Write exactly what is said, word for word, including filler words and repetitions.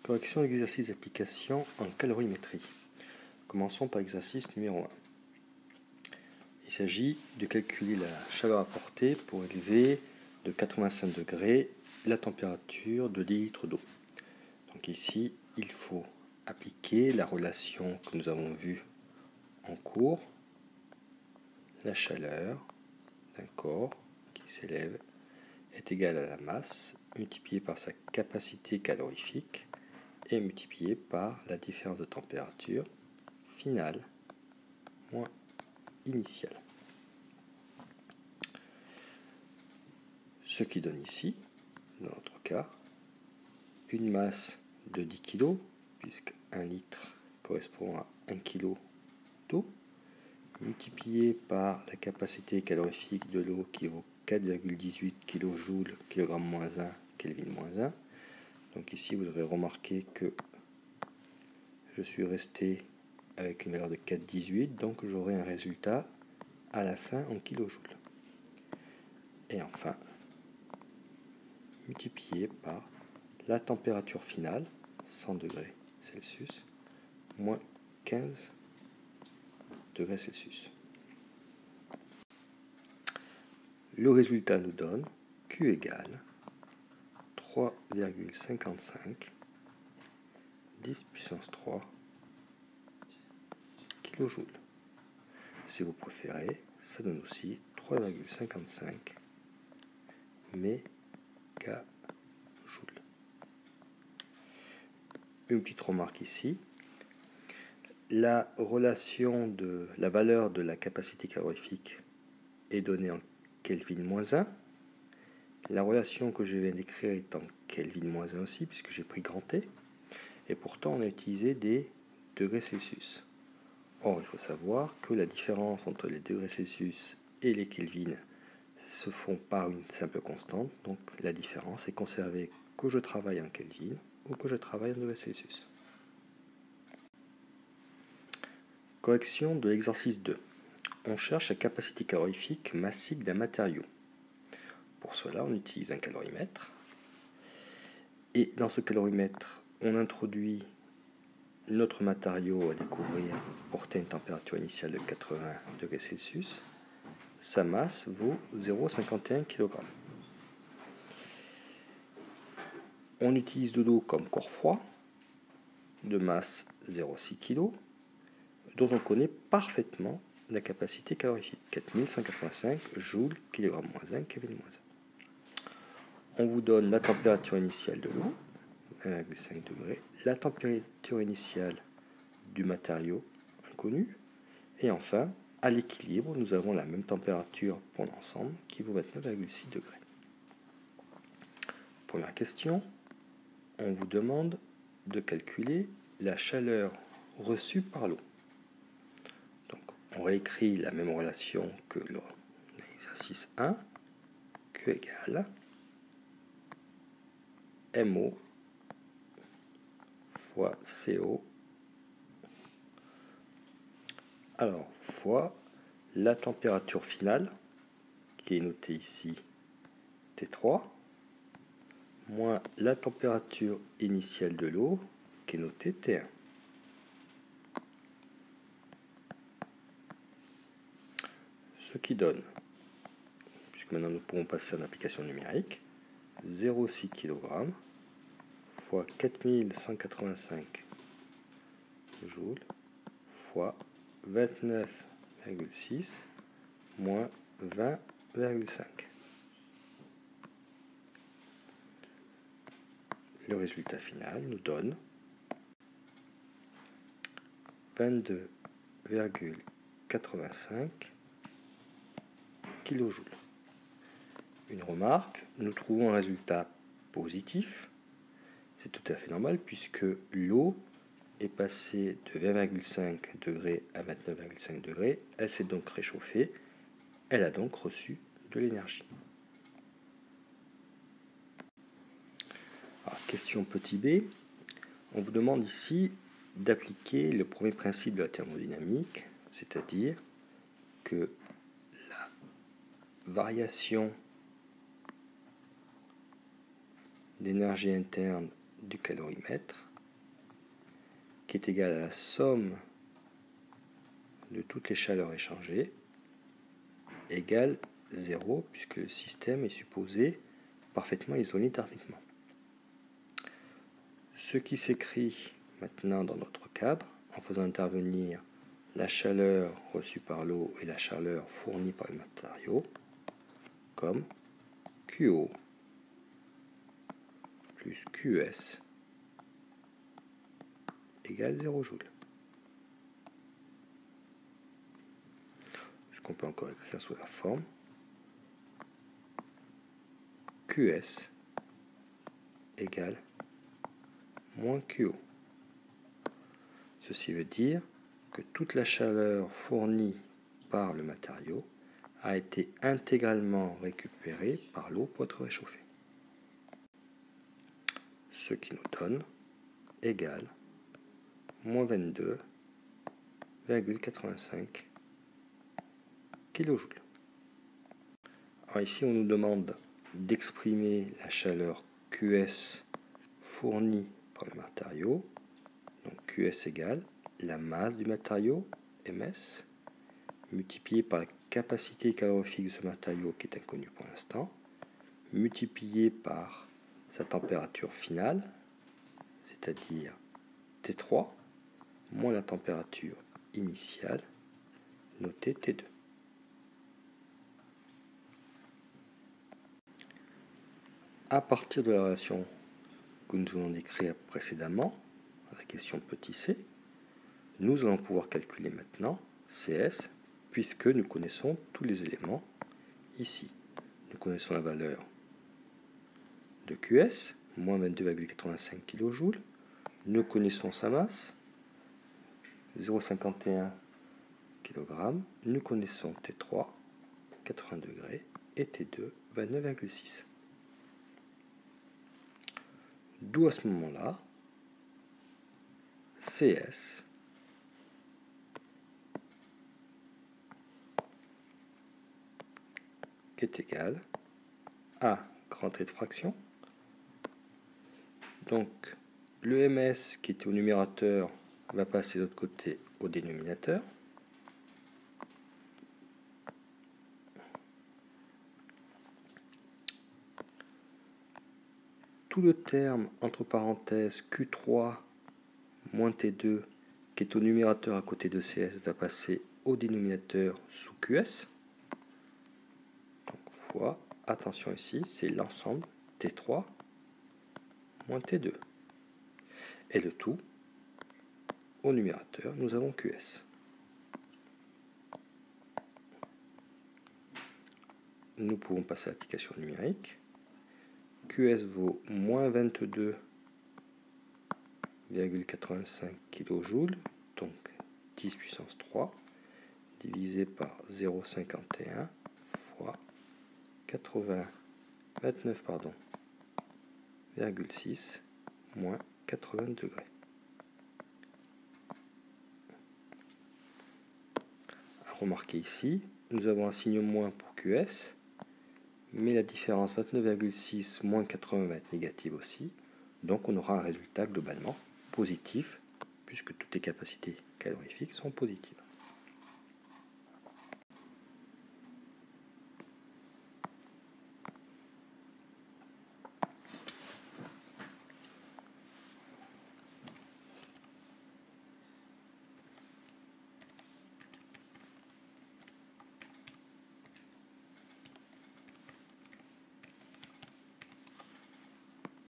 Correction d'exercice d'application en calorimétrie. Commençons par l'exercice numéro un. Il s'agit de calculer la chaleur apportée pour élever de quatre-vingt-cinq degrés la température de dix litres d'eau. Donc ici, il faut appliquer la relation que nous avons vue en cours. La chaleur d'un corps qui s'élève est égale à la masse multipliée par sa capacité calorifique et multipliée par la différence de température finale moins initiale. Ce qui donne ici, dans notre cas, une masse de dix kilos, puisque un litre correspond à un kilo d'eau, multiplié par la capacité calorifique de l'eau qui vaut quatre virgule dix-huit kilojoules, kilogramme moins un, Kelvin moins un. Donc ici, vous aurez remarqué que je suis resté avec une valeur de quatre virgule dix-huit, donc j'aurai un résultat à la fin en kilojoules. Et enfin, multiplié par la température finale, cent degrés Celsius, moins quinze degrés Celsius. Le résultat nous donne Q égale trois virgule cinquante-cinq dix puissance trois kilojoules. Si vous préférez, ça donne aussi trois virgule cinquante-cinq mégajoules. Une petite remarque ici. La relation de la valeur de la capacité calorifique est donnée en Kelvin moins un. La relation que je viens d'écrire est en Kelvin moins un aussi, puisque j'ai pris grand T. Et pourtant, on a utilisé des degrés Celsius. Or, il faut savoir que la différence entre les degrés Celsius et les Kelvin se font par une simple constante. Donc, la différence est conservée que je travaille en Kelvin ou que je travaille en degrés Celsius. Correction de l'exercice deux. On cherche la capacité calorifique massique d'un matériau. Pour cela, on utilise un calorimètre. Et dans ce calorimètre, on introduit notre matériau à découvrir porter une température initiale de quatre-vingts degrés Celsius. Sa masse vaut zéro virgule cinquante et un kilogrammes. On utilise de l'eau comme corps froid, de masse zéro virgule six kg, dont on connaît parfaitement la capacité calorifique, quatre mille cent quatre-vingt-cinq joules, kilogramme moins un, Kelvin moins un. On vous donne la température initiale de l'eau, un virgule cinq degrés, la température initiale du matériau inconnu, et enfin, à l'équilibre, nous avons la même température pour l'ensemble qui vaut vingt-neuf virgule six degrés. Première question, on vous demande de calculer la chaleur reçue par l'eau. Donc, on réécrit la même relation que l'exercice un, Q égale M O fois C O, alors fois la température finale, qui est notée ici T trois, moins la température initiale de l'eau, qui est notée T un. Ce qui donne, puisque maintenant nous pourrons passer en application numérique, zéro virgule six kg fois quatre mille cent quatre-vingt-cinq joules fois vingt-neuf virgule six moins vingt virgule cinq. Le résultat final nous donne vingt-deux virgule quatre-vingt-cinq kilojoules. Une remarque, nous trouvons un résultat positif. C'est tout à fait normal puisque l'eau est passée de vingt virgule cinq degrés à vingt-neuf virgule cinq degrés. Elle s'est donc réchauffée. Elle a donc reçu de l'énergie. Question petit b. On vous demande ici d'appliquer le premier principe de la thermodynamique, c'est-à-dire que la variation d'énergie interne du calorimètre qui est égale à la somme de toutes les chaleurs échangées, égale zéro, puisque le système est supposé parfaitement isolé thermiquement. Ce qui s'écrit maintenant dans notre cadre, en faisant intervenir la chaleur reçue par l'eau et la chaleur fournie par le matériau, comme Q O plus Q S égale zéro joule. Ce qu'on peut encore écrire sous la forme Q S égale moins Q O. Ceci veut dire que toute la chaleur fournie par le matériau a été intégralement récupérée par l'eau pour être réchauffée. Ce qui nous donne égale moins vingt-deux virgule quatre-vingt-cinq kilojoules. Alors ici, on nous demande d'exprimer la chaleur Q S fournie par le matériau. Donc Q S égale la masse du matériau, M S, multiplié par la capacité calorifique de ce matériau qui est inconnue pour l'instant, multiplié par sa température finale, c'est-à-dire T trois, moins la température initiale, notée T deux. À partir de la relation que nous avons décrite précédemment, la question petit c, nous allons pouvoir calculer maintenant C S, puisque nous connaissons tous les éléments ici. Nous connaissons la valeur de Q S, moins vingt-deux virgule quatre-vingt-cinq kilojoules. Nous connaissons sa masse, zéro virgule cinquante et un kilogrammes. Nous connaissons T trois, quatre-vingts degrés, et T deux, vingt-neuf virgule six. D'où à ce moment-là, C S qui est égal à grand trait de fraction. Donc, le M S qui était au numérateur va passer de l'autre côté au dénominateur. Tout le terme entre parenthèses Q trois moins T deux qui est au numérateur à côté de C S va passer au dénominateur sous Q S. Donc, fois, attention ici, c'est l'ensemble T trois moins T deux. Et le tout, au numérateur, nous avons Q S. Nous pouvons passer à l'application numérique. Q S vaut moins vingt-deux virgule quatre-vingt-cinq kilojoules, donc dix puissance trois, divisé par zéro virgule cinquante et un fois quatre-vingts, vingt-neuf pardon, virgule six moins quatre-vingts degrés. À remarquer ici, nous avons un signe moins pour Q S, mais la différence vingt-neuf virgule six moins quatre-vingts va être négative aussi, donc on aura un résultat globalement positif, puisque toutes les capacités calorifiques sont positives.